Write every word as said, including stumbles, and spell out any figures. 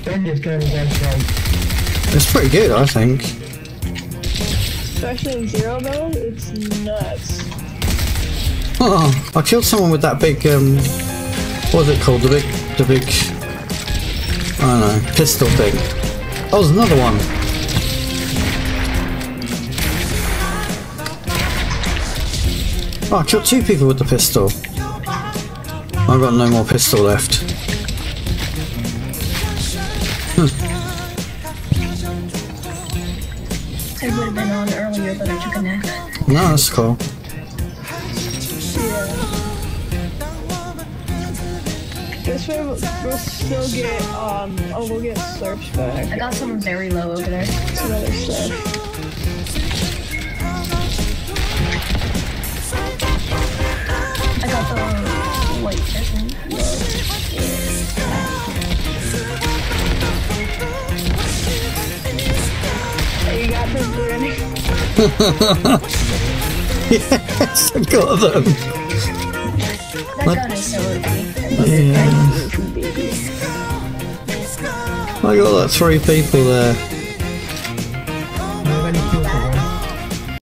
Then just going against like... It's pretty good, I think. Especially in zero mode, it's nuts. Oh, I killed someone with that big, um... what was it called? The big... the big... I don't know, pistol thing. Oh, there's another one. Oh, I killed two people with the pistol. I've got no more pistol left. Hmm. I would have been on earlier, but I took a nap. No, that's cool. This way we'll, we'll still get, um, oh, we'll get slurps back. I got someone very low over there. Some other stuff. I got the white person. Hey, you got this, Brittany. Yes, I got them. That gun is so O P. Yeah. I got like three people there.